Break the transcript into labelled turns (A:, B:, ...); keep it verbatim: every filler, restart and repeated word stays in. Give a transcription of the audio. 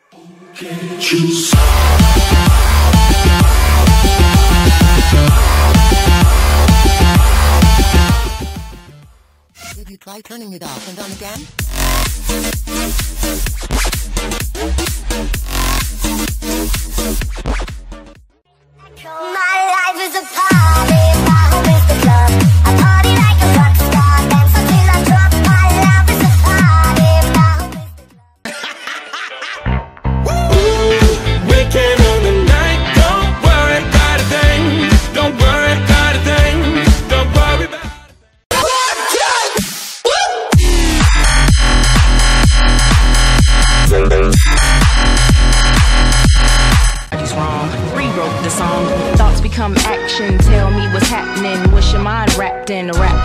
A: Choose.
B: Did you try turning it off and on again?
C: My life is a party, my home is the club. I party like a rock star, dance until I drop. My life is a party, my home is the club.
A: Ooh, weekend on the night, don't worry about a thing. Don't worry about a thing. Don't worry about a thing.
D: Rewrote the song. Thoughts become action. Tell me what's happening. What's your mind wrapped in? Rap